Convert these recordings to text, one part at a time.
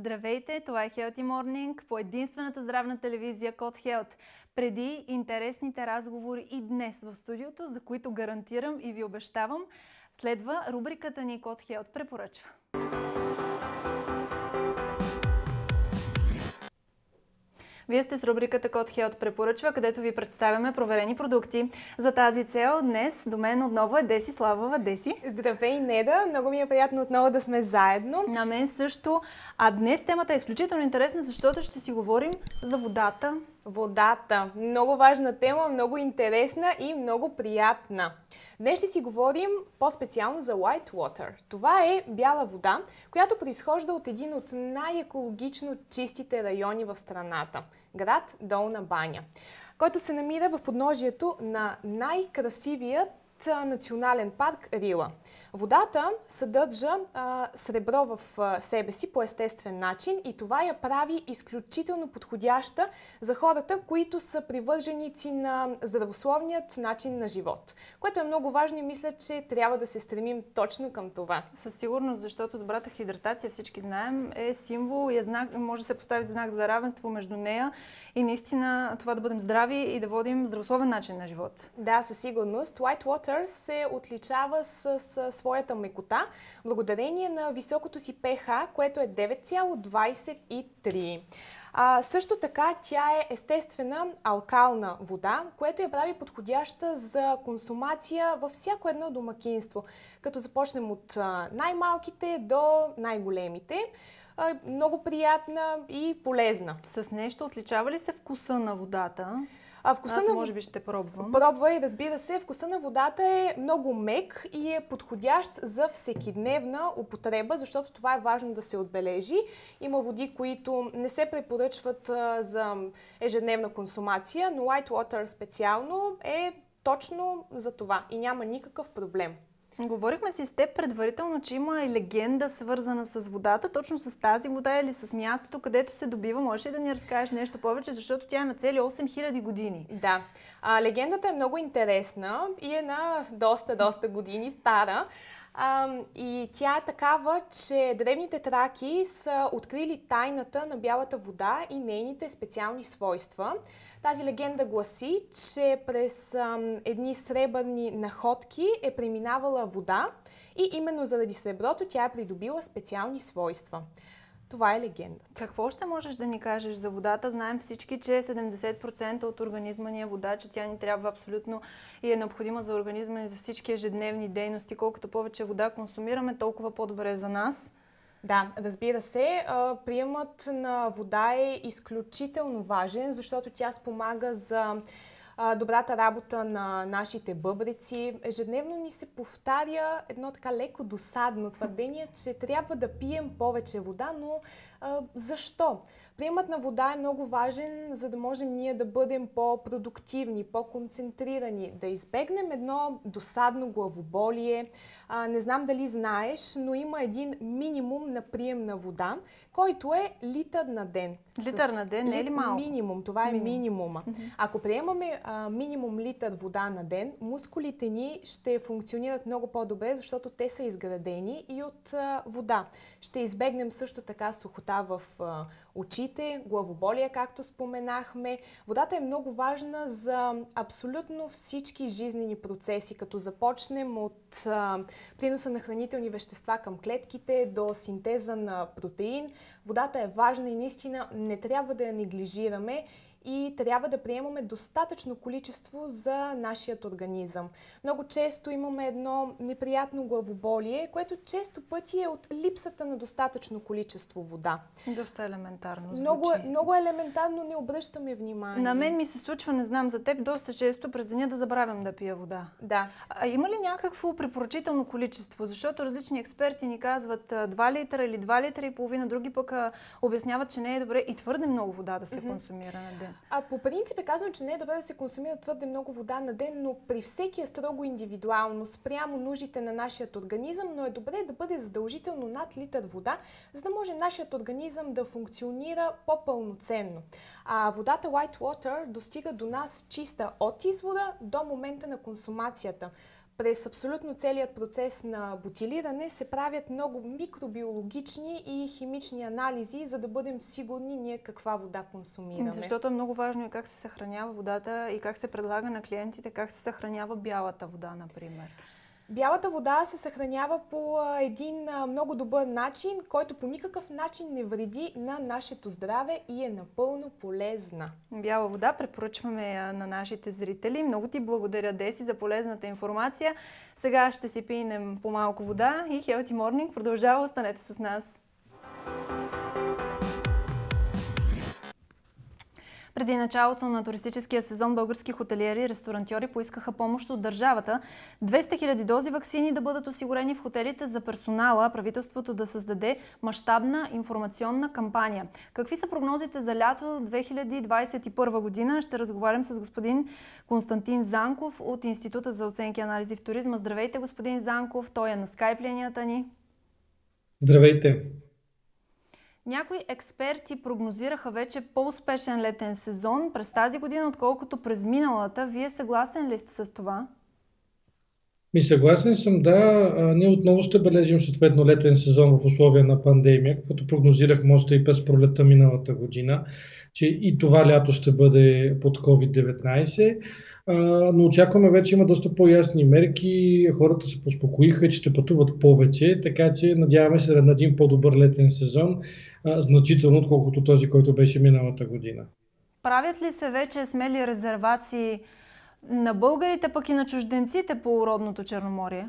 Здравейте, това е Healthy Morning по единствената здравна телевизия Code Health. Преди интересните разговори и днес в студиото, за които гарантирам и ви обещавам, следва рубриката ни Code Health препоръчва. Вие сте с рубриката Code Health препоръчва, където ви представяме проверени продукти. За тази цел днес до мен отново е Деси Славова. Деси. Здравей, Неда! Много ми е приятно отново да сме заедно. На мен също. А днес темата е изключително интересна, защото ще си говорим за водата. Водата. Много важна тема, много интересна и много приятна. Днес ще си говорим по-специално за white water. Това е бяла вода, която произхожда от един от най-екологично чистите райони в страната – град Долна баня, който се намира в подножието на най-красивият национален парк Рила. Водата съдържа сребро в себе си по естествен начин и това я прави изключително подходяща за хората, които са привърженици на здравословният начин на живот, което е много важно и мисля, че трябва да се стремим точно към това. Със сигурност, защото добрата хидратация, всички знаем, е символ и е знак, може да се постави знак за равенство между нея и наистина това да бъдем здрави и да водим здравословен начин на живот. Да, със сигурност. White water се отличава с своята мекота, благодарение на високото си pH, което е 9,23. Също така тя е естествена алкална вода, което я прави подходяща за консумация във всяко едно домакинство, като започнем от най-малките до най-големите. Много приятна и полезна. С нещо отличава ли се вкуса на водата? Може би ще пробвам. Пробвай, разбира се. Вкуса на водата е много мек и е подходящ за всекидневна употреба, защото това е важно да се отбележи. Има води, които не се препоръчват за ежедневна консумация, но white water специално е точно за това и няма никакъв проблем. Говорихме си с теб предварително, че има и легенда свързана с водата, точно с тази вода или с мястото, където се добива. Можеш ли да ни разкажеш нещо повече, защото тя е на цели 8000 години? Да. Легендата е много интересна и е на доста години стара. И тя е такава, че древните траки са открили тайната на бялата вода и нейните специални свойства. Тази легенда гласи, че през едни сребърни находки е преминавала вода и именно заради среброто тя е придобила специални свойства. Това е легендата. Какво ще можеш да ни кажеш за водата? Знаем всички, че 70% от организма ни е вода, че тя ни трябва абсолютно и е необходима за организма и за всички ежедневни дейности. Колкото повече вода консумираме, толкова по-добре за нас. Да, разбира се, приемът на вода е изключително важен, защото тя спомага за добрата работа на нашите бъбреци. Ежедневно ни се повтаря едно така леко досадно твърдение, че трябва да пием повече вода, но защо? Приемът на вода е много важен, за да можем ние да бъдем по-продуктивни, по-концентрирани, да избегнем едно досадно главоболие. Не знам дали знаеш, но има един минимум на прием на вода, който е литър на ден. Литър на ден не е ли малко? Минимум, това е минимума. Ако приемаме минимум литър вода на ден, мускулите ни ще функционират много по-добре, защото те са изградени и от вода. Ще избегнем също така сухота в очите, главоболие, както споменахме. Водата е много важна за абсолютно всички жизнени процеси, като започнем от приноса на хранителни вещества към клетките до синтеза на протеин. Водата е важна и наистина не трябва да я неглижираме и трябва да приемаме достатъчно количество за нашият организъм. Много често имаме едно неприятно главоболие, което често пъти е от липсата на достатъчно количество вода. Доста елементарно звучи. Много елементарно, не обръщаме внимание. На мен ми се случва, не знам за теб, доста често през деня да забравям да пия вода. Да. Има ли някакво препоръчително количество? Защото различни експерти ни казват 2 литра или 2 литра и половина, други пък обясняват, че не е добре и твърде много вода да се консумира на ден. По принцип е казано, че не е добре да се консумира твърде много вода на ден, но при всеки е строго индивидуално, спрямо нуждите на нашия организъм, но е добре да бъде задължително над литър вода, за да може нашият организъм да функционира по-пълноценно. Водата white water достига до нас чиста от извора до момента на консумацията. През абсолютно целият процес на бутилиране се правят много микробиологични и химични анализи, за да бъдем сигурни ние каква вода консумираме. Защото е много важно и как се съхранява водата и как се предлага на клиентите, как се съхранява бялата вода, например. Бялата вода се съхранява по един много добър начин, който по никакъв начин не вреди на нашето здраве и е напълно полезна. Бяла вода препоръчваме на нашите зрители. Много ти благодаря, Деси, за полезната информация. Сега ще си пинем по малко вода и Healthy Morning продължава. Останете с нас. Преди началото на туристическия сезон български хотелиери и ресторантьори поискаха помощ от държавата. 200 000 дози ваксини да бъдат осигурени в хотелите за персонала, правителството да създаде мащабна информационна кампания. Какви са прогнозите за лято 2021 година? Ще разговарям с господин Константин Занков от Института за оценки и анализи в туризма. Здравейте, господин Занков. Той е на скайп линията ни. Здравейте! Някои експерти прогнозираха вече по-успешен летен сезон през тази година, отколкото през миналата. Вие съгласен ли сте с това? Съгласен съм, да. Ние отново ще бележим съответно летен сезон в условия на пандемия, каквото прогнозирах може и през пролетта миналата година, че и това лято ще бъде под COVID-19. Но очакваме вече има доста по-ясни мерки, хората се поспокоиха, че ще пътуват повече, така че надяваме се на един по-добър летен сезон, значително отколкото този, който беше миналата година. Правят ли се вече смели резервации на българите, пък и на чужденците по родното Черноморие?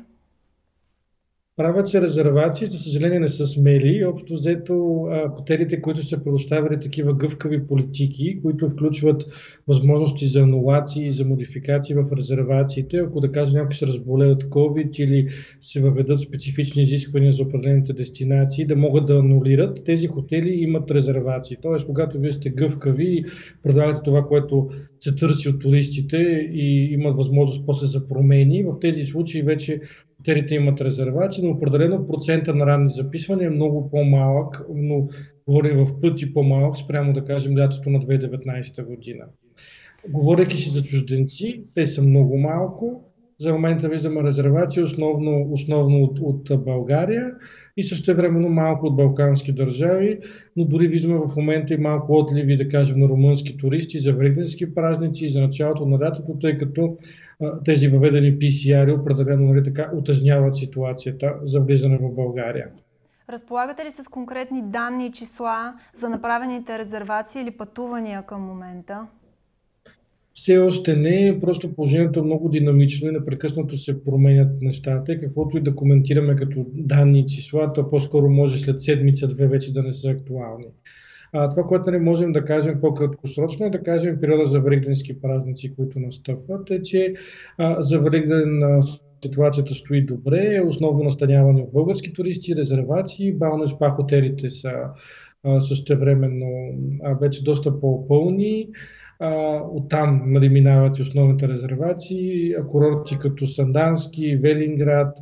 Правят се резервации, за съжаление не са смели. Общо взето хотелите, които са предоставили такива гъвкави политики, които включват възможности за анулации, за модификации в резервациите, ако да кажем някои се разболеят COVID или се въведат специфични изисквания за определените дестинации, да могат да анулират, тези хотели имат резервации. Тоест, когато вие сте гъвкави и предлагате това, което се търси от туристите и имат възможност после за промени, в тези случаи вече хотелите имат резервации, но определено процента на ранни записвания е много по-малък, но говорим в пъти по-малък спрямо да кажем лятото на 2019 година. Говорейки си за чужденци, те са много малко. За момента виждаме резервации основно от България и същевременно малко от балкански държави, но дори виждаме в момента и малко отливи, да кажем, на румънски туристи за великденски празници и за началото на лятото, тъй като тези въведени PCR определено така утежняват ситуацията за влизане в България. Разполагате ли с конкретни данни и числа за направените резервации или пътувания към момента? Все още не, просто положението е много динамично и непрекъснато се променят нещата и каквото и да коментираме като данни и числа, то по-скоро може след седмица-две вече да не са актуални. Това, което не можем да кажем по-краткосрочно, е да кажем периода за великденски празници, които настъпват, е, че за Великден ситуацията стои добре, основно настаняване от български туристи, резервации, бално и спа хотелите са същевременно вече доста по-пълни. Оттам минават и основните резервации. Курорти като Сандански, Велинград,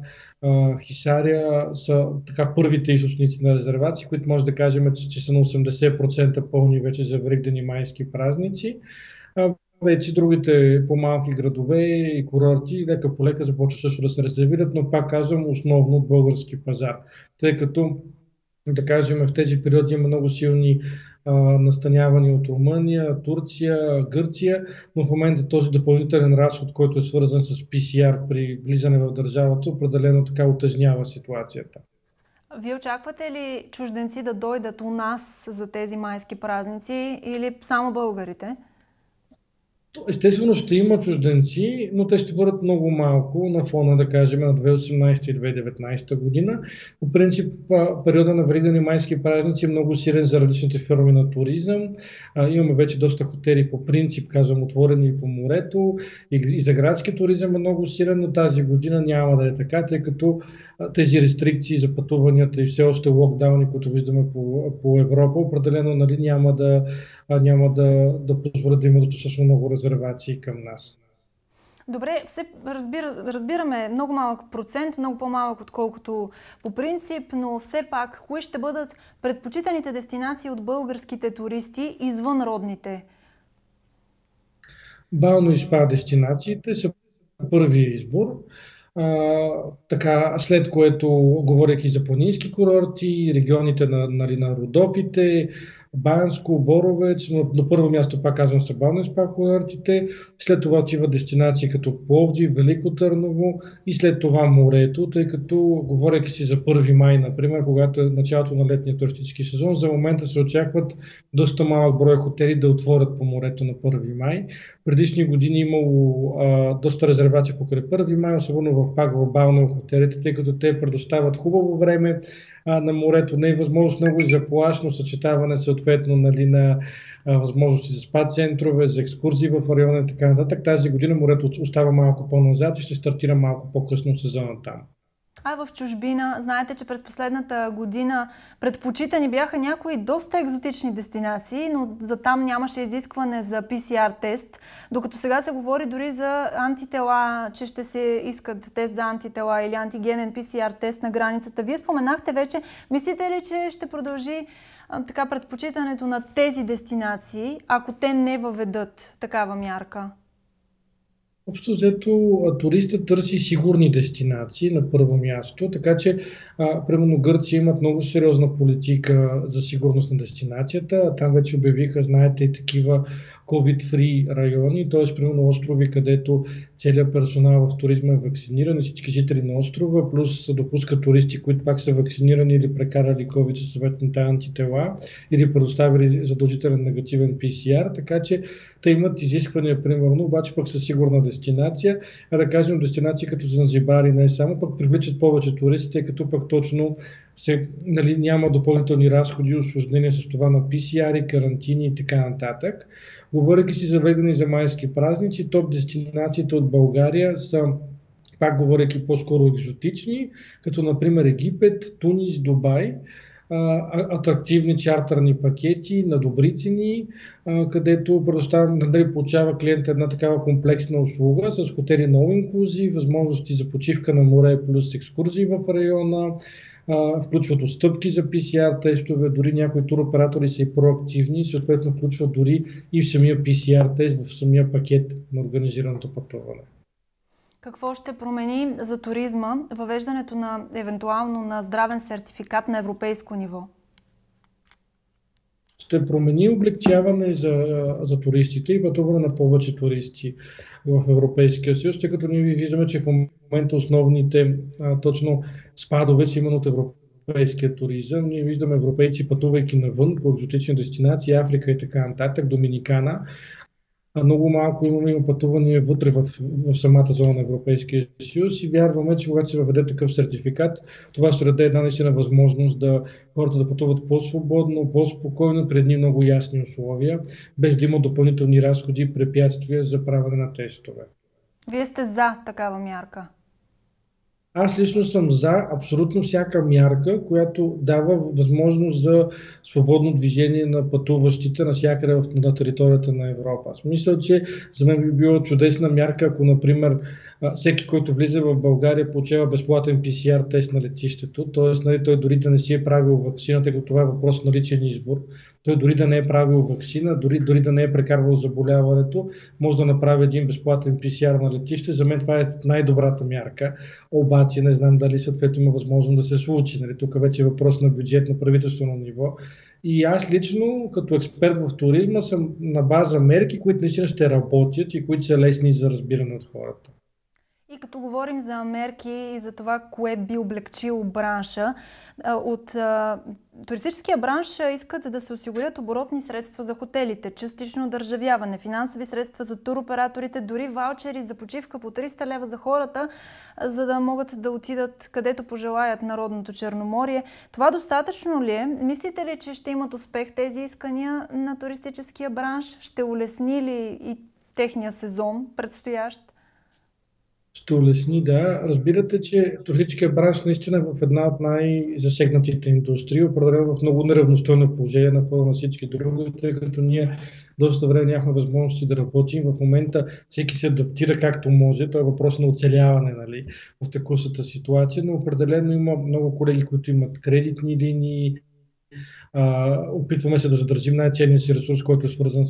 Хисаря са така първите източници на резервации, които може да кажем, че са на 80% пълни вече за великден и майски празници. Вече другите по-малки градове и курорти лека по лека започват също да се резервират, но пак казвам основно от български пазар, тъй като да кажем в тези периоди има много силни настанявания от Румъния, Турция, Гърция, но в момента този допълнителен разход, който е свързан с PCR при влизане в държавата, определено така утежнява ситуацията. Вие очаквате ли чужденци да дойдат у нас за тези майски празници или само българите? Естествено ще има чужденци, но те ще бъдат много малко на фона, да кажем, на 2018 и 2019 година. По принцип, периода на Великден и майски празници е много силен за различните форми на туризъм. Имаме вече доста хотели по принцип, казвам, отворени по морето и за градски туризъм е много силен, но тази година няма да е така, тъй като тези рестрикции за пътуванията и все още локдауни, които виждаме по Европа, определено няма да позволят да има достатъчно много резервации към нас. Добре, разбираме много малък процент, много по-малък отколкото по принцип, но все пак, кои ще бъдат предпочитаните дестинации от българските туристи извън родните? Бално и спа дестинациите са първи избор. Така, след което, говорейки за планински курорти, регионите на Родопите, Банско, Боровец, но на първо място, пак казвам, са балнес спа курортите, след това отива дестинации като Пловдив, Велико Търново и след това морето, тъй като, говорейки си за 1 май, например, когато е началото на летния туристически сезон, за момента се очакват доста малък брой хотели да отворят по морето на 1 май. Предишни години имало доста резервации покрай 1 май, особено пак в бално хотелите, тъй като те предоставят хубаво време на морето, не е възможност много и за плажно съчетаване съответно, нали, на възможности за спа центрове, за екскурзии в района и така нататък. Тази година морето остава малко по-назад и ще стартира малко по-късно сезона там. А в чужбина, знаете, че през последната година предпочитани бяха някои доста екзотични дестинации, но за там нямаше изискване за PCR тест, докато сега се говори дори за антитела, че ще се искат тест за антитела или антигенен PCR тест на границата. Вие споменахте вече, мислите ли, че ще продължи така предпочитането на тези дестинации, ако те не въведат такава мярка? Общо взето, туристът търси сигурни дестинации на първо място, така че, примерно Гърция имат много сериозна политика за сигурност на дестинацията. Там вече обявиха, знаете, и такива COVID-free райони, т.е. примерно острови, където целият персонал в туризма е вакциниран и всички жители на острова, плюс се допускат туристи, които пак са вакцинирани или прекарали COVID със съответните антитела или предоставили задължителен негативен PCR, така че те имат изисквания, примерно, обаче пък със сигурна дестинация, да кажем дестинации като Занзибар и не само, пък привличат повече туристи, тъй като пък точно нали, няма допълнителни разходи и усложнения с това на PCR, карантини и така нататък. Говорейки си за ведени за майски празници, топ дестинациите от България са, пак говорейки по-скоро екзотични, като например Египет, Тунис, Дубай, атрактивни чартърни пакети на добри цени, където получава клиент една такава комплексна услуга с хотели на all-inclusive, възможности за почивка на море плюс екскурзии в района, включват отстъпки за PCR тестове, дори някои туроператори са и проактивни, съответно включват дори и в самия PCR тест, в самия пакет на организираното пътуване. Какво ще промени за туризма въвеждането на евентуално на здравен сертификат на европейско ниво? Ще промени облегчаване за туристите и пътуване на повече туристи в Европейския съюз, тъй като ние виждаме, че в момента основните точно спадове са именно от европейския туризъм. Ние виждаме европейци пътувайки навън по екзотични дестинации, Африка и така нататък, Доминикана. Много малко има пътувания вътре в самата зона на Европейския съюз и вярваме, че когато се въведе такъв сертификат, това ще даде една наистина възможност да хората да пътуват по-свободно, по-спокойно, при едни много ясни условия, без да има допълнителни разходи и препятствия за правене на тестове. Вие сте за такава мярка? Аз лично съм за абсолютно всяка мярка, която дава възможност за свободно движение на пътуващите навсякъде на територията на Европа. Аз мисля, че за мен би било чудесна мярка, ако, например, всеки, който влиза в България, получава безплатен PCR тест на летището, т.е. нали, той дори да не си е правил ваксина, тъй като това е въпрос на личен избор. Той дори да не е правил ваксина, дори да не е прекарвал заболяването, може да направи един безплатен PCR на летище. За мен това е най-добрата мярка. Обаче не знам дали съответно има възможност да се случи. Нали? Тук вече е въпрос на бюджет на правителствено ниво. И аз лично, като експерт в туризма, съм на база мерки, които наистина ще работят и които са лесни за разбиране от хората. И като говорим за мерки и за това, кое би облегчило бранша, от туристическия бранш искат да се осигурят оборотни средства за хотелите, частично държавяване, финансови средства за туроператорите, дори ваучери за почивка по 300 лева за хората, за да могат да отидат където пожелаят народното Черноморие. Това достатъчно ли е? Мислите ли, че ще имат успех тези искания на туристическия бранш? Ще улесни ли и техния сезон предстоящ? Ще улесни, да. Разбирате, че туристическия бранш наистина е в една от най-засегнатите индустрии, определено в много неравностойно положение на всички други, тъй като ние доста време нямахме възможности да работим. В момента всеки се адаптира както може. Това е въпрос на оцеляване, нали, в текущата ситуация, но определено има много колеги, които имат кредитни линии, Опитваме се да задържим най-ценния си ресурс, който е свързан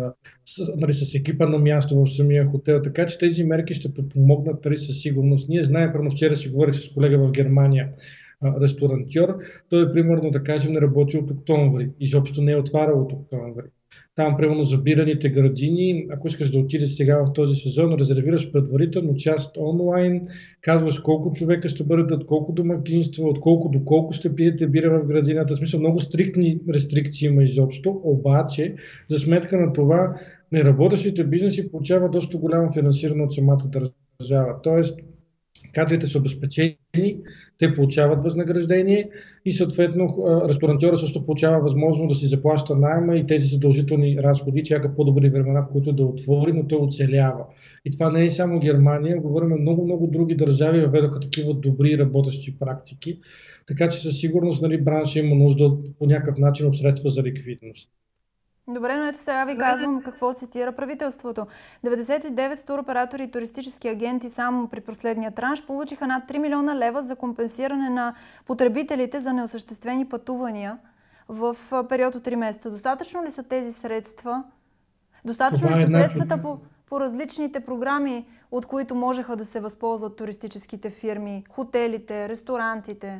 с екипа на място в самия хотел. Така че тези мерки ще подпомогнат със сигурност. Ние знаем, примерно вчера си говорих с колега в Германия, ресторантьор. Той, примерно, да кажем, не работи от октомври. Изобщо не е отварял от октомври. Там, примерно, забираните градини, ако искаш да отидеш сега в този сезон, резервираш предварително част онлайн, казваш колко човека ще бъдат, колко домакинства, от колко до колко ще пиете бира в градината. В смисъл, много стриктни рестрикции има изобщо, обаче за сметка на това неработещите бизнеси получават доста голямо финансиране от самата държава. Тоест, кадрите са обезпечени, те получават възнаграждение и съответно ресторантьора също получава възможност да си заплаща найма и тези задължителни разходи, чака по-добри времена, в които да отвори, но той оцелява. И това не е само Германия, говорим много други държави въведоха такива добри работещи практики, така че със сигурност бранша има нужда по някакъв начин от средства за ликвидност. Добре, но ето сега ви казвам какво цитира правителството. 99 туроператори и туристически агенти само при последния транш получиха над 3 милиона лева за компенсиране на потребителите за неосъществени пътувания в период от 3 месеца. Достатъчно ли са тези средства? Достатъчно ли са средствата по различните програми, от които можеха да се възползват туристическите фирми, хотелите, ресторантите?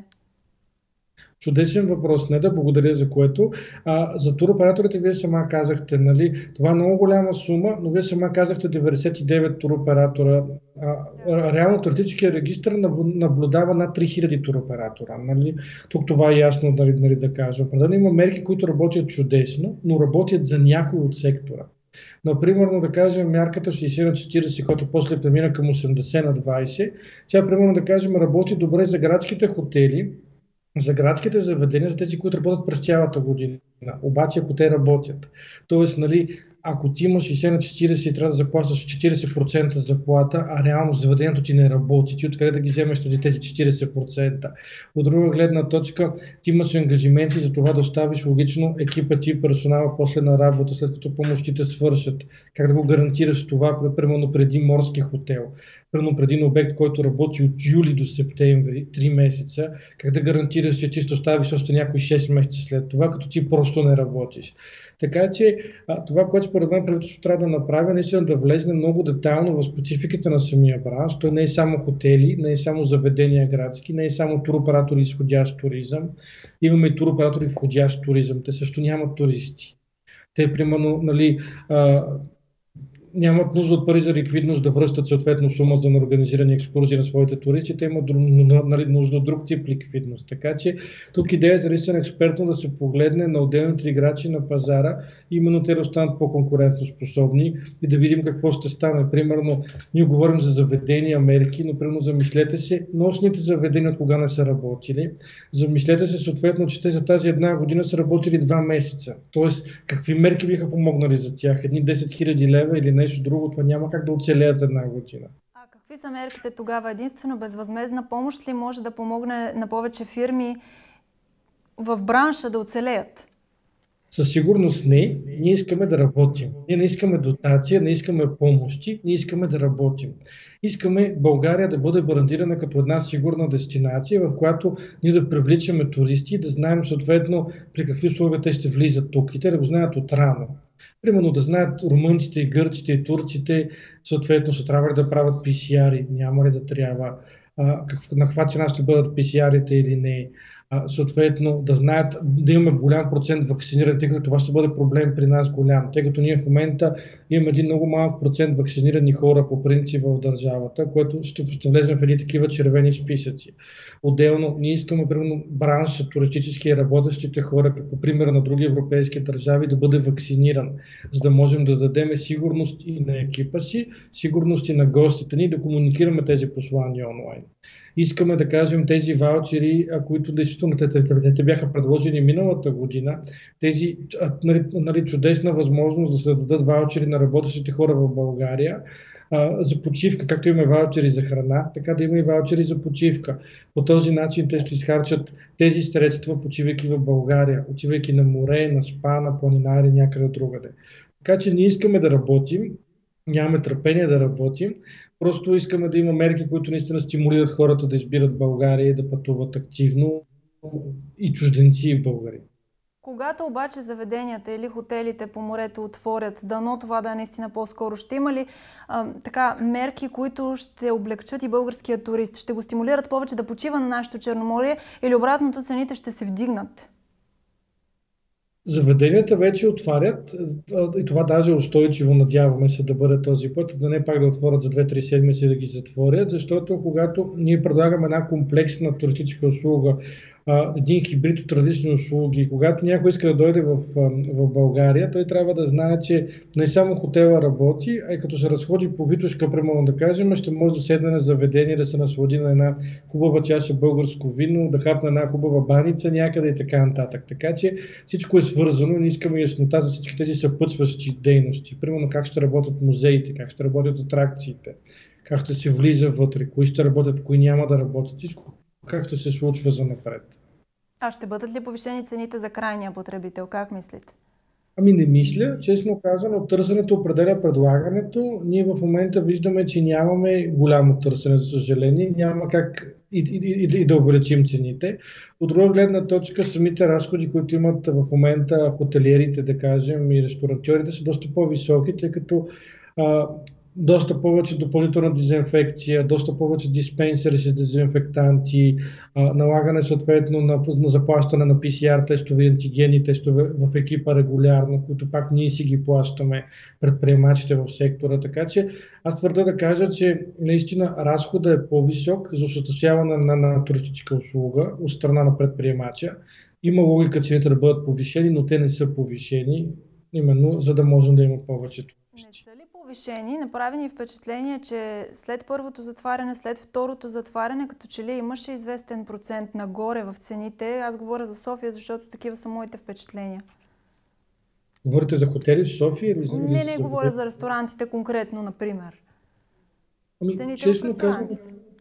Чудесен въпрос, не да благодаря за което. За туроператорите вие сама казахте, нали, това е много голяма сума, но вие сама казахте 99 туроператора. Реално туристическия регистр наблюдава над 3000 туроператора. Нали. Тук това е ясно да кажем. Определено има мерки, които работят чудесно, но работят за някой от сектора. Например, да кажем, мярката 60/40, която после премина към 80/20, тя, примерно, да кажем, работи добре за градските хотели, за градските заведения, за тези, които работят през цялата година. Обаче, ако те работят, т.е. нали, ако ти имаш 60/40 и трябва да заплащаш 40% заплата, а реално заведението ти не работи, ти откъде да ги вземеш тези 40%? От друга гледна точка, ти имаш ангажименти за това да оставиш логично екипа ти, персонала после на работа, след като помощите свършат. Как да го гарантираш това, примерно преди морски хотел? Примерно преди един обект, който работи от юли до септември, 3 месеца, как да гарантираш, че ти ще оставиш още някои 6 месеца след това, като ти просто не работиш. Така че това, което според мен правителството трябва да направи, наистина да влезне много детайлно в спецификите на самия бранш. Той не е само хотели, не е само заведения градски, не е само туроператори изходящ туризъм. Имаме и туроператори входящ туризъм. Те също нямат туристи. Те, примерно, нали, нямат нужда от пари за ликвидност да връщат съответно сума за неорганизирани екскурзии на своите туристи, те имат нужда от друг тип ликвидност. Така че тук идеята е наистина експертно да се погледне на отделните играчи на пазара, именно те да останат по-конкурентно способни и да видим какво ще стане. Примерно, ние говорим за заведения, мерки, но примерно замислете се, нощните заведения от кога не са работили, замислете се съответно, че те за тази една година са работили 2 месеца. Тоест, какви мерки биха помогнали за тях? Едни 10 000 лева или нещо друго, това няма как да оцелеят една година. А какви са мерките тогава? Единствено безвъзмездна помощ ли може да помогне на повече фирми в бранша да оцелеят? Със сигурност не. Ние искаме да работим. Ние не искаме дотация, не искаме помощи, ние искаме да работим. Искаме България да бъде брандирана като една сигурна дестинация, в която ние да привличаме туристи, да знаем съответно при какви условия те ще влизат тук и те да го знаят отрано. Примерно да знаят румънците и гърците и турците, съответно ще трябва ли да правят PCR-и, няма ли да трябва, на каква цена ще бъдат PCR-ите или не. Съответно да знаят, да имаме голям процент вакцинирани, тъй като това ще бъде проблем при нас голям, тъй като ние в момента имаме един много малък процент вакцинирани хора по принцип в държавата, което ще влезем в едни такива червени списъци. Отделно ние искаме, примерно, бранша, туристически и работещите хора, като пример на други европейски държави, да бъде вакциниран, за да можем да дадем сигурност и на екипа си, сигурност и на гостите ни, да комуникираме тези послания онлайн. Искаме да кажем тези ваучери, които действително те бяха предложени миналата година, тези чудесна възможност да се дадат ваучери на работещите хора в България за почивка, както имаме ваучери за храна, така да има и ваучери за почивка. По този начин те ще изхарчат тези средства, почивайки в България, отивайки на море, на спа, на планина или някъде другаде. Така че ние искаме да работим, нямаме търпение да работим, просто искаме да има мерки, които наистина стимулират хората да избират България и да пътуват активно и чужденци в България. Когато обаче заведенията или хотелите по морето отворят, дано това да е наистина по-скоро, ще има ли мерки, които ще облегчат и българския турист? Ще го стимулират повече да почива на нашето Черноморие или обратното, цените ще се вдигнат? Заведенията вече отварят и това даже устойчиво, надяваме се да бъде този път, да не пак да отворят за 2-3 седмици да ги затворят, защото когато ние предлагаме една комплексна туристическа услуга, един хибрид от различни услуги, когато някой иска да дойде в България, той трябва да знае, че не само хотела работи, а и като се разходи по Витошка, примерно да кажем, ще може да седне на заведение, да се наслади на една хубава чаша българско вино, да хапне една хубава баница някъде и така нататък. Така че всичко е свързано и не искаме яснота за всички тези съпътстващи дейности. Примерно как ще работят музеите, как ще работят атракциите, как ще се влиза вътре, кои ще работят, кои няма да работят. Всичко как ще се случва за напред. А ще бъдат ли повишени цените за крайния потребител? Как мислите? Ами не мисля, честно казано, търсенето определя предлагането. Ние в момента виждаме, че нямаме голямо търсене, за съжаление. Няма как и да увеличим цените. От друга гледна точка, самите разходи, които имат в момента хотелиерите, да кажем, и ресторантьорите са доста по-високи, тъй като доста повече допълнителна дезинфекция, доста повече диспенсери с дезинфектанти, налагане съответно на заплащане на PCR тестове и антигенни тестове в екипа регулярно, които пак ние си ги плащаме, предприемачите в сектора. Така че аз твърда да кажа, че наистина разходът е по-висок за осъществяване на туристическа услуга от страна на предприемача. Има логика цените да бъдат повишени, но те не са повишени, именно за да може да има повече туристи. Повишени, направи ни впечатление, че след първото затваряне, след второто затваряне, като че ли имаше известен процент нагоре в цените. Аз говоря за София, защото такива са моите впечатления. Говорите за хотели в София? Не, говоря за ресторантите конкретно, например. Цените честно в ресторантите.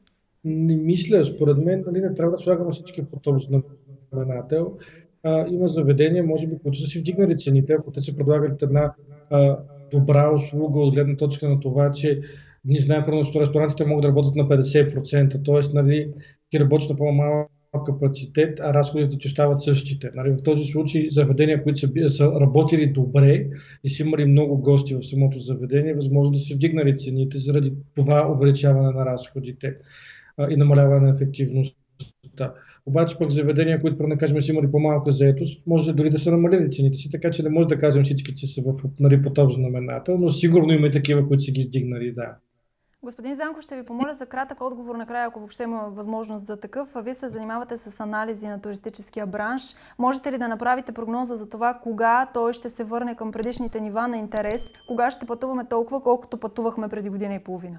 Не мисля, според мен, не трябва да слагаме всички по този знаменател. Има заведения, може би, които са си вдигнали цените, ако те се предлагат една добра услуга от гледна точка на това, че ние знаем, че ресторантите могат да работят на 50%, т.е. ти работят на по-малък капацитет, а разходите ти остават същите. В този случай заведения, които са работили добре и са имали много гости в самото заведение, възможно да се вдигнали цените заради това увеличаване на разходите и намаляване на ефективността. Обаче пък заведения, които, да кажем, са имали по-малка заетост, може дори да са намалили цените си, така че не може да кажем всички, че са по този знаменател, но сигурно има и такива, които са ги вдигнали, да. Господин Занков, ще ви помоля за кратък отговор накрая, ако въобще има възможност за такъв. Вие се занимавате с анализи на туристическия бранш. Можете ли да направите прогноза за това, кога той ще се върне към предишните нива на интерес? Кога ще пътуваме толкова, колкото пътувахме преди година и половина?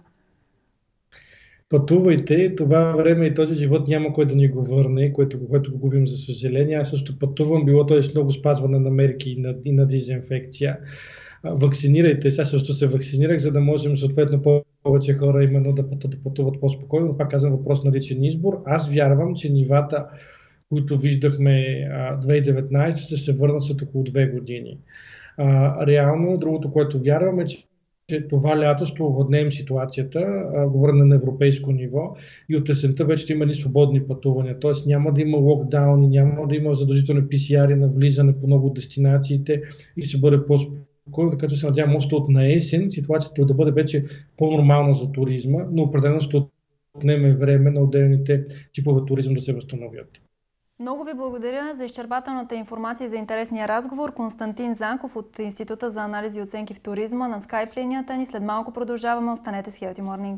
Пътувайте, това време и този живот няма кой да ни го върне, което го губим за съжаление. Аз също пътувам, било то много спазване на мерки и на дезинфекция. Вакцинирайте, сега също се вакцинирах, за да можем съответно повече хора именно да пътуват по-спокойно. Но пак казвам, въпрос на личен избор. Аз вярвам, че нивата, които виждахме 2019, ще се върнат след около 2 години. Реално, другото, което вярвам е, че това лято ще овладнеем ситуацията, говоря на европейско ниво, и от есента вече ще има и свободни пътувания. Т.е. няма да има локдауни, няма да има задължителни PCR на влизане по много от дестинациите и ще бъде по-спокойно, така че се надявам още от на есен ситуацията да бъде вече по-нормална за туризма, но определено ще отнеме време на отделните типове туризъм да се възстановят. Много ви благодаря за изчерпателната информация и за интересния разговор. Константин Занков от Института за анализи и оценки в туризма на скайп линията ни. След малко продължаваме. Останете с Healthy Morning.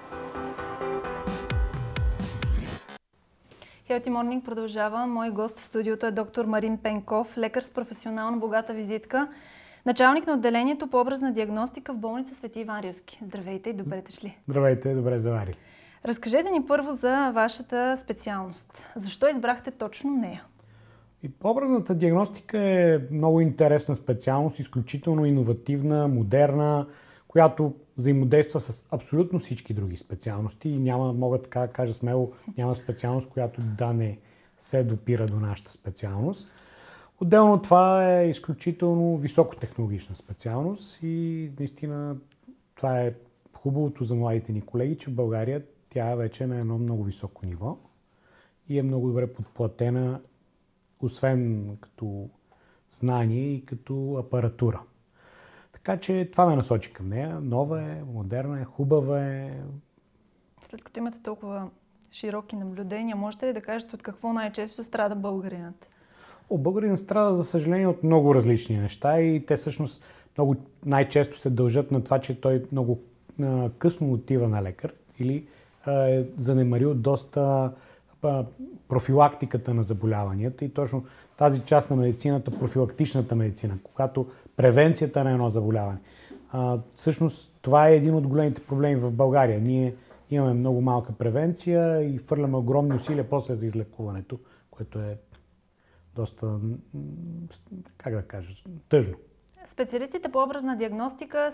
Healthy Morning продължава. Мой гост в студиото е доктор Марин Пенков, лекар с професионално богата визитка, началник на отделението по образна диагностика в болница Свети Иван Рилски. Здравейте и добре дошли. Здравейте, добре завари. Разкажете ни първо за вашата специалност. Защо избрахте точно нея? Образната диагностика е много интересна специалност, изключително иновативна, модерна, която взаимодейства с абсолютно всички други специалности и мога така да кажа смело, няма специалност, която да не се допира до нашата специалност. Отделно това е изключително високотехнологична специалност и наистина това е хубавото за младите ни колеги, че в България тя вече е на едно много високо ниво и е много добре подплатена, освен като знание и като апаратура. Така че това ме насочи към нея. Нова е, модерна е, хубава е. След като имате толкова широки наблюдения, можете ли да кажете от какво най-често страда българинът? Българин страда, за съжаление, от много различни неща и те всъщност много най-често се дължат на това, че той много късно отива на лекар или е занемарил доста профилактиката на заболяванията и точно тази част на медицината, профилактичната медицина, когато превенцията на едно заболяване. Всъщност това е един от големите проблеми в България. Ние имаме много малка превенция и хвърляме огромни усилия после за излекуването, което е доста, как да кажа, тъжно. Специалистите по образна диагностика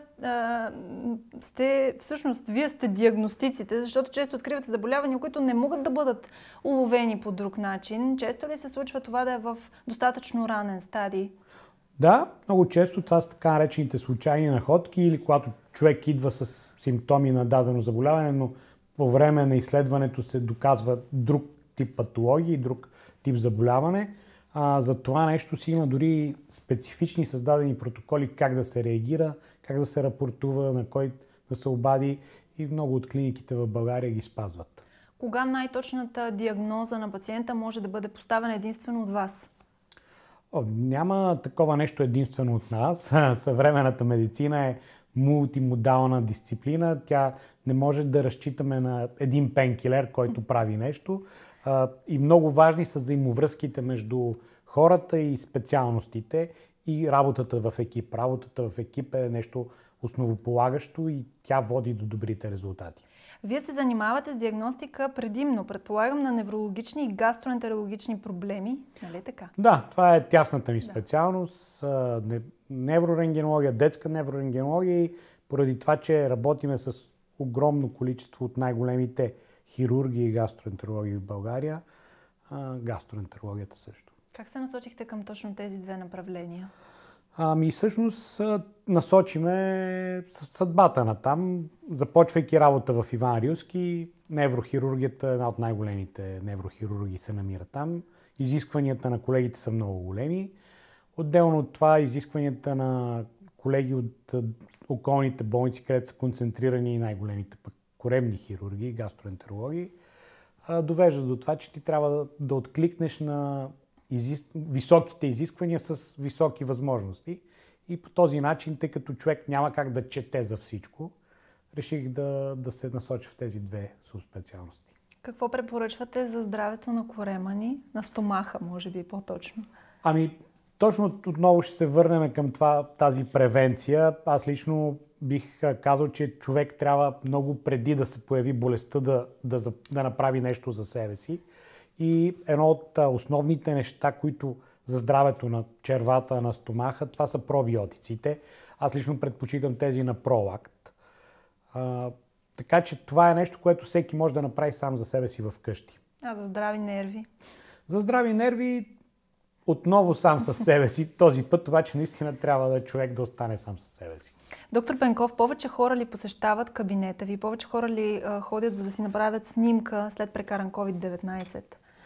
вие сте диагностиците, защото често откривате заболявания, които не могат да бъдат уловени по друг начин. Често ли се случва това да е в достатъчно ранен стадий? Да, много често това са така наречените случайни находки или когато човек идва с симптоми на дадено заболяване, но по време на изследването се доказва друг тип патология и друг тип заболяване. За това нещо си има дори специфични създадени протоколи как да се реагира, как да се рапортува, на кой да се обади и много от клиниките в България ги спазват. Кога най-точната диагноза на пациента може да бъде поставена единствено от вас? Няма такова нещо единствено от нас. Съвременната медицина е мултимодална дисциплина. Тя не може да разчитаме на един пенкилер, който прави нещо. И много важни са взаимовръзките между хората и специалностите и работата в екип. Работата в екип е нещо основополагащо и тя води до добрите резултати. Вие се занимавате с диагностика предимно, предполагам, на неврологични и гастроентерологични проблеми, нали така? Да, това е тясната ми специалност. Неврорентгенология, детска неврорентгенология и поради това, че работиме с огромно количество от най-големите хирурги и гастроентерологи в България, гастроентерологията също. Как се насочихте към точно тези две направления? Всъщност насочиме съдбата на там, започвайки работа в Иван Рилски. Неврохирургията, една от най-големите неврохирурги се намира там. Изискванията на колегите са много големи. Отделно от това, изискванията на колеги от околните болници, където са концентрирани и най-големите пък коремни хирурги, гастроентерологи, довежда до това, че ти трябва да откликнеш на високите изисквания с високи възможности. И по този начин, тъй като човек няма как да чете за всичко, реших да се насоча в тези две специалности. Какво препоръчвате за здравето на корема ни, на стомаха, може би по-точно? Точно отново ще се върнем към тази превенция. Аз лично бих казал, че човек трябва много преди да се появи болестта да направи нещо за себе си. И едно от основните неща, които за здравето на червата, на стомаха, това са пробиотиците. Аз лично предпочитам тези на Пролакт. Така че това е нещо, което всеки може да направи сам за себе си вкъщи. А за здрави нерви? За здрави нерви отново сам със себе си. Този път обаче наистина трябва човек да остане сам със себе си. Доктор Пенков, повече хора ли посещават кабинета ви? Повече хора ли ходят, за да си направят снимка след прекаран COVID-19?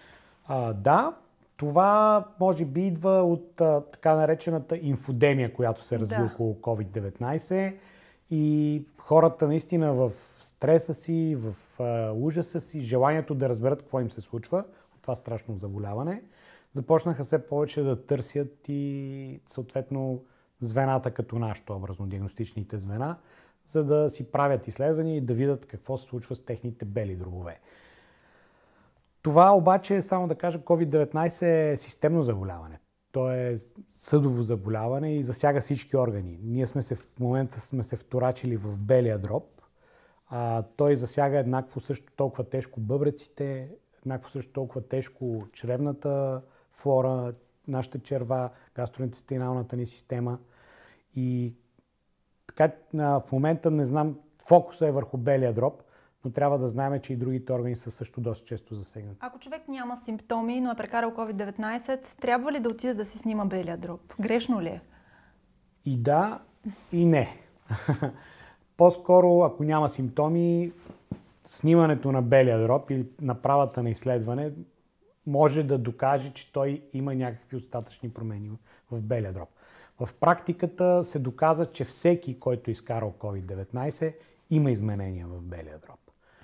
Да, това може би идва от така наречената инфодемия, която се разви около COVID-19 и хората наистина в стреса си, в ужаса си, желанието да разберат какво им се случва от това страшно заболяване, започнаха все повече да търсят и съответно звената като нашето образно-диагностичните звена, за да си правят изследвания и да видят какво се случва с техните бели дробове. Това обаче, само да кажа, COVID-19 е системно заболяване. То е съдово заболяване и засяга всички органи. Ние в момента сме се вторачили в белия дроб. Той засяга еднакво също толкова тежко бъбреците, еднакво също толкова тежко чревната флора, нашите черва, гастроинтестиналната ни система. И така в момента не знам, фокуса е върху белия дроб, но трябва да знаем, че и другите органи са също доста често засегнати. Ако човек няма симптоми, но е прекарал COVID-19, трябва ли да отиде да си снима белия дроб? Грешно ли е? И да, и не. По-скоро, ако няма симптоми, снимането на белия дроб или направата на изследване може да докаже, че той има някакви остатъчни промени в белия дроб. В практиката се доказа, че всеки, който е изкарал COVID-19, има изменения в белия дроб.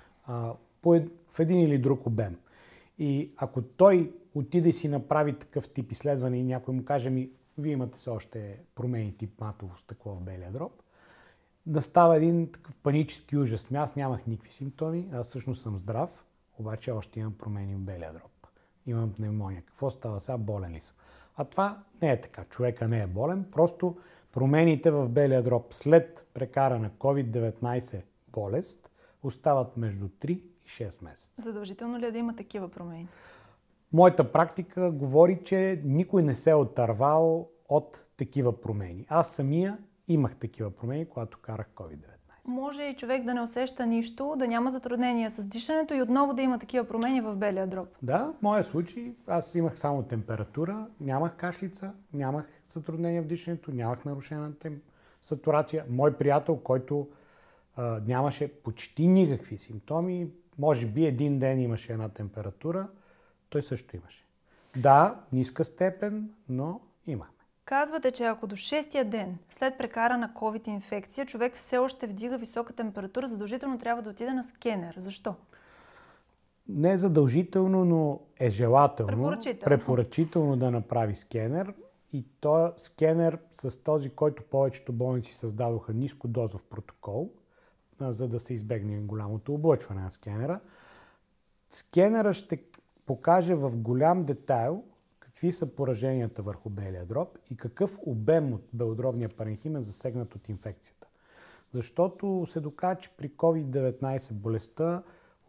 В един или друг обем. И ако той отиде и си направи такъв тип изследване и някой му каже, вие имате все още промени тип матово стъкло в белия дроб, да става един такъв панически ужас. Аз нямах никакви симптоми, аз всъщност съм здрав, обаче още имам промени в белия дроб. Имам пневмония. Какво става сега? Болен ли съм? А това не е така. Човека не е болен, просто промените в белия дроб след прекарана COVID-19 болест остават между 3 и 6 месеца. Задължително ли е да има такива промени? Моята практика говори, че никой не се е отървал от такива промени. Аз самия имах такива промени, когато карах COVID-19. Може и човек да не усеща нищо, да няма затруднения с дишането и отново да има такива промени в белия дроб. Да, в моя случай аз имах само температура, нямах кашлица, нямах затруднения в дишането, нямах нарушена сатурация. Мой приятел, който нямаше почти никакви симптоми, може би един ден имаше една температура, той също имаше. Да, ниска степен, но имахме. Казвате, че ако до 6-тия ден след прекарана COVID инфекция човек все още вдига висока температура, задължително трябва да отиде на скенер. Защо? Не е задължително, но е желателно, препоръчително да направи скенер. И то скенер с този, който повечето болници създадоха нискодозов протокол, за да се избегне голямото облъчване на скенера. Скенера ще покаже в голям детайл какви са пораженията върху белия дроб и какъв обем от белодробния паренхим е засегнат от инфекцията. Защото се доказва, че при COVID-19 болестта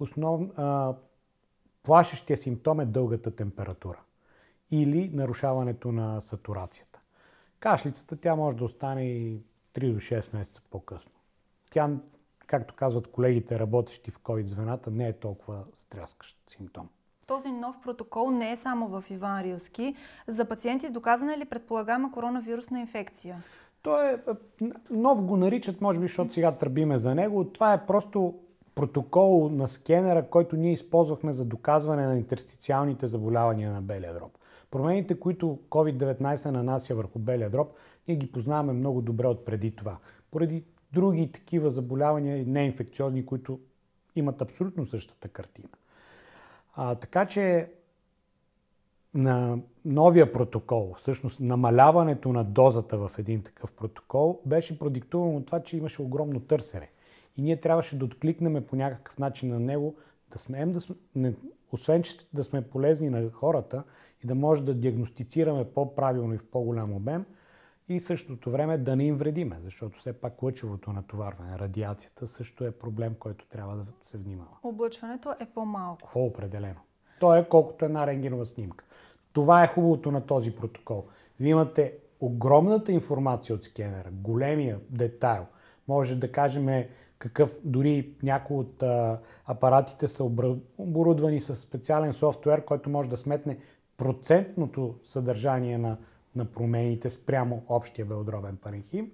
плашещия симптом е дългата температура или нарушаването на сатурацията. Кашлицата тя може да остане и 3 до 6 месеца по-късно. Тя, както казват колегите, работещи в COVID звената, не е толкова стряскащ симптом. Този нов протокол не е само в Иван Рилски. За пациенти с доказана или предполагама коронавирусна инфекция? Той е нов, го наричат, може би, защото сега тръбиме за него. Това е просто протокол на скенера, който ние използвахме за доказване на интерстициалните заболявания на белия дроб. Промените, които COVID-19 нанася върху белия дроб, ние ги познаваме много добре от преди това. Поради други такива заболявания, неинфекциозни, които имат абсолютно същата картина. Така че на новия протокол, всъщност намаляването на дозата в един такъв протокол, беше продиктувано от това, че имаше огромно търсене. И ние трябваше да откликнем по някакъв начин на него, освен че да сме полезни на хората и да може да диагностицираме по-правилно и в по-голям обем, и същото време да не им вредиме, защото все пак лъчевото натоварване, радиацията също е проблем, който трябва да се внимава. Облъчването е по-малко. По-определено. То е колкото една рентгенова снимка. Това е хубавото на този протокол. Вие имате огромната информация от скенера, големия детайл. Може да кажем какъв, дори някои от апаратите са оборудвани с специален софтуер, който може да сметне процентното съдържание на промените спрямо общия белодробен паренхим.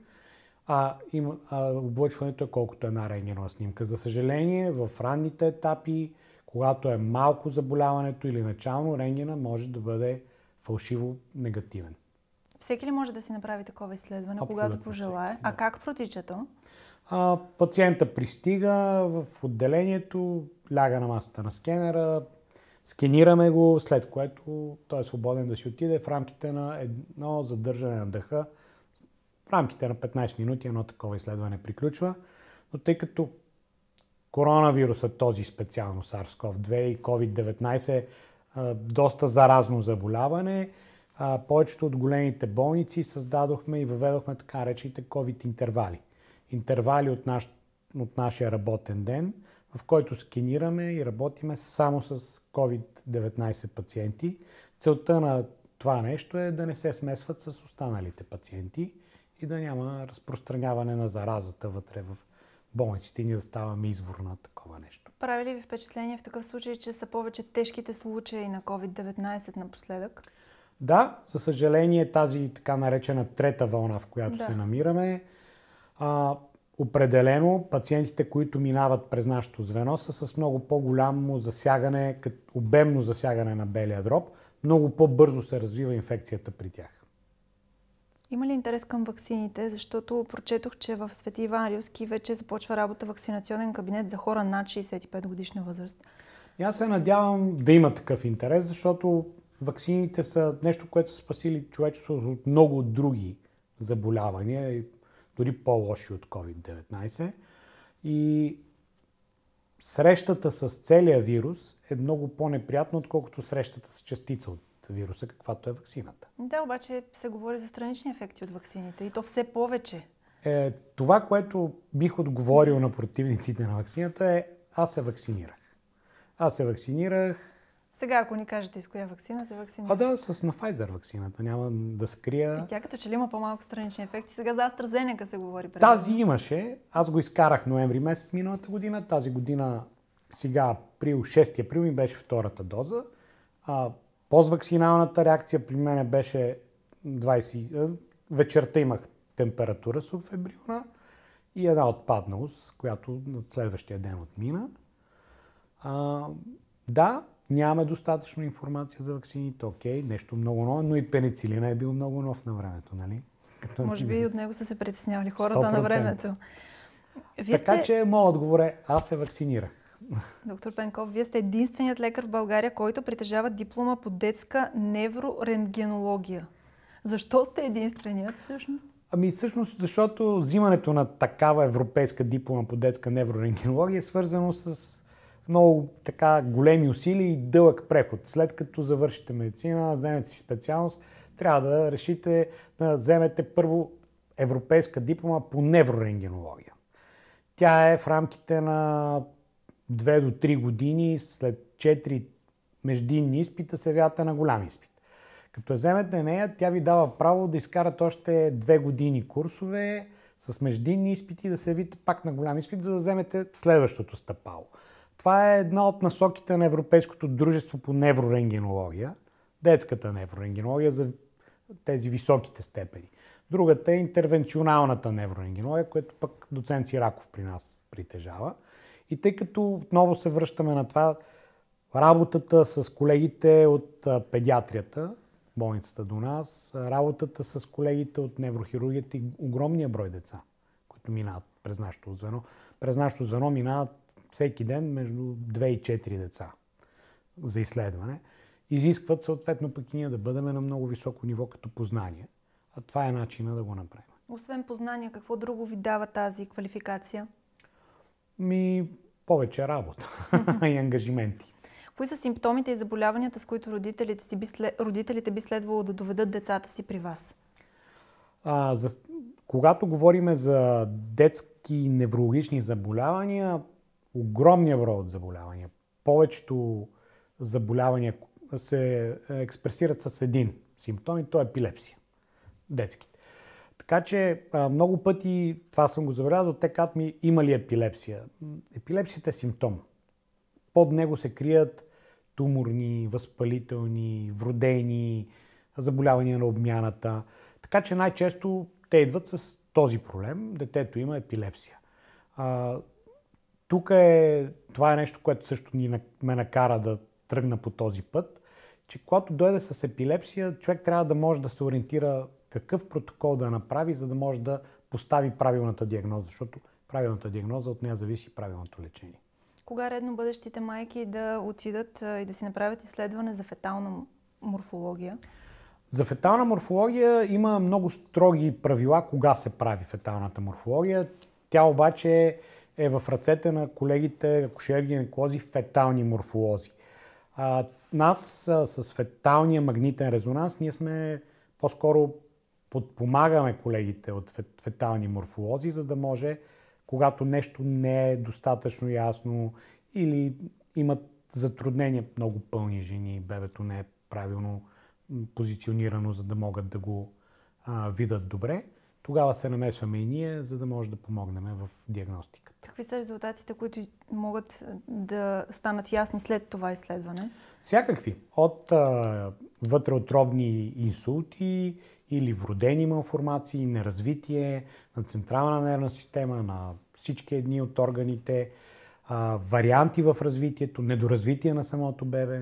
Облъчването е колкото една рентгенова снимка. За съжаление, в ранните етапи, когато е малко заболяването или начално, рентгена може да бъде фалшиво негативен. Всеки ли може да си направи такова изследване, Абсолютно когато пожелае? всеки, да. А как протича то? Пациента пристига в отделението, ляга на масата на скенера, скенираме го, след което той е свободен да си отиде в рамките на едно задържане на дъха. В рамките на 15 минути едно такова изследване приключва. Но тъй като коронавирусът, този специално SARS-CoV-2 и COVID-19 е доста заразно заболяване, повечето от големите болници създадохме и въведохме така наречените COVID интервали. Интервали от нашия работен ден, в който сканираме и работиме само с COVID-19 пациенти. Целта на това нещо е да не се смесват с останалите пациенти и да няма разпространяване на заразата вътре в болниците и ние да ставаме извор на такова нещо. Прави ли ви впечатление в такъв случай, че са повече тежките случаи на COVID-19 напоследък? Да, за съжаление тази така наречена трета вълна, в която се намираме, определено пациентите, които минават през нашето звено, са с много по-голямо засягане, обемно засягане на белия дроб. Много по-бързо се развива инфекцията при тях. Има ли интерес към ваксините? Защото прочетох, че в Свети Иван Рилски вече започва работа вакцинационен кабинет за хора над 65 годишна възраст. Аз се надявам да има такъв интерес, защото ваксините са нещо, което са спасили човечеството от много други заболявания, дори по-лоши от COVID-19. И срещата с целия вирус е много по-неприятна, отколкото срещата с частица от вируса, каквато е ваксината. Да, обаче се говори за странични ефекти от ваксините и то все повече. Това, което бих отговорил на противниците на ваксината е: аз се вакцинирах. Сега, ако ни кажете с коя ваксина се вакцинира? Да, с на Pfizer ваксината. Няма да се крия. И тя като че ли има по-малко странични ефекти. Сега за AstraZeneca се говори. Тази имаше. Аз го изкарах ноември месец миналата година. Тази година, сега, 6 април ми беше втората доза. Поствакциналната реакция при мен беше 20... Вечерта имах температура субфебрилна и една отпадналост, която на следващия ден отмина. Да, нямаме достатъчно информация за ваксините. Окей, нещо много ново, но и пеницилина е бил много нов на времето, нали? Може би и от него са се притеснявали хората 100%. На времето. Така че моят отговор е: аз се вакцинирах. Доктор Пенков, вие сте единственият лекар в България, който притежава диплома по детска неврорентгенология. Защо сте единственият всъщност? Всъщност, защото взимането на такава европейска диплома по детска неврорентгенология е свързано с много така големи усилия и дълъг преход. След като завършите медицина, вземете си специалност, трябва да решите да вземете първо европейска диплома по неврорентгенология. Тя е в рамките на 2 до 3 години, след 4 междинни изпита се явявате на голям изпит. Като вземете нея, тя ви дава право да изкарате още 2 години курсове с междинни изпити и да се явите пак на голям изпит, за да вземете следващото стъпало. Това е една от насоките на Европейското дружество по неврорентгенология, детската неврорентгенология за тези високите степени. Другата е интервенционалната неврорентгенология, което пък доцент Сираков при нас притежава. И тъй като отново се връщаме на това, работата с колегите от педиатрията, болницата до нас, работата с колегите от неврохирургията и огромния брой деца, които минават през нашето звено. През нашето звено минават всеки ден между 2 и 4 деца за изследване. Изискват съответно пък и ние да бъдем на много високо ниво като познание. А това е начина да го направим. Освен познания, какво друго ви дава тази квалификация? Повече работа и ангажименти. Кои са симптомите и заболяванията, с които родителите би следвало да доведат децата си при вас? Когато говорим за детски неврологични заболявания, огромния брой от заболявания, повечето заболявания се експресират с един симптом и то е епилепсия. Детските. Така че много пъти, това съм го забелязал, те казват ми: има ли епилепсия? Епилепсията е симптом. Под него се крият туморни, възпалителни, вродени, заболявания на обмяната. Така че най-често те идват с този проблем. Детето има епилепсия. Това е нещо, което също ме накара да тръгна по този път, че когато дойде с епилепсия, човек трябва да може да се ориентира какъв протокол да направи, за да може да постави правилната диагноза, защото правилната диагноза, от нея зависи правилното лечение. Кога е редно бъдещите майки да отидат и да си направят изследване за фетална морфология? За фетална морфология има много строги правила кога се прави феталната морфология. Тя обаче е в ръцете на колегите акушери, гинеколози, фетални морфолози. Нас с феталния магнитен резонанс ние сме по-скоро подпомагаме колегите от фетални морфолози, за да може, когато нещо не е достатъчно ясно или имат затруднения, много пълни жени, бебето не е правилно позиционирано, за да могат да го видят добре, тогава се намесваме и ние, за да може да помогнем в диагностиката. Какви са резултатите, които могат да станат ясни след това изследване? Всякакви. От вътреутробни инсулти или вродени малформации, неразвитие на централна нервна система, на всички едни от органите, варианти в развитието, недоразвитие на самото бебе.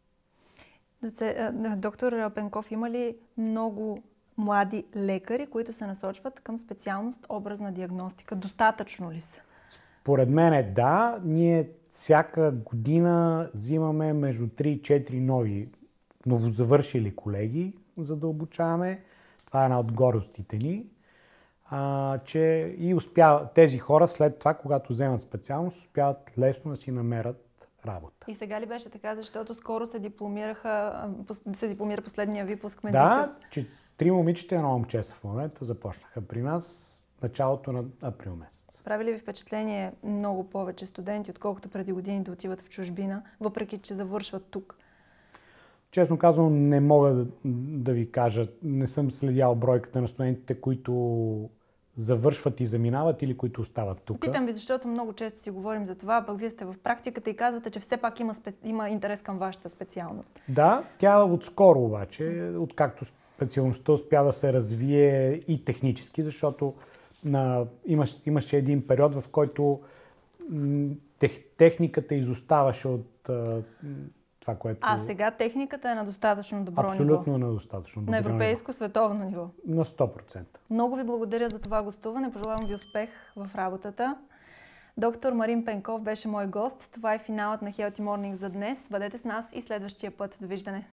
Доктор Пенков, има ли много млади лекари, които се насочват към специалност образна диагностика? Достатъчно ли са? Според мен да. Ние всяка година взимаме между 3 и 4 новозавършили колеги, за да обучаваме. Това е една от гордостите ни. Че и тези хора след това, когато вземат специалност, успяват лесно да си намерят работа. И сега ли беше така, защото скоро се дипломира последния випуск медицина? Да, 3 момичета и 1 момче са в момента започнаха при нас началото на април месец. Прави ли ви впечатление много повече студенти, отколкото преди години да отиват в чужбина, въпреки че завършват тук? Честно казвам, не мога да ви кажа. Не съм следял бройката на студентите, които завършват и заминават или които остават тук. Питам ви, защото много често си говорим за това, пък вие сте в практиката и казвате, че все пак има интерес към вашата специалност. Да, тя отскоро обаче, откакто специалността успя да се развие и технически, защото имаше един период, в който техниката изоставаше от това, което... А сега техниката е на достатъчно добро ниво? Абсолютно на достатъчно добро ниво. На европейско, световно ниво? На 100%. Много ви благодаря за това гостуване. Пожелавам ви успех в работата. Доктор Марин Пенков беше мой гост. Това е финалът на Healthy Morning за днес. Бъдете с нас и следващия път. Довиждане!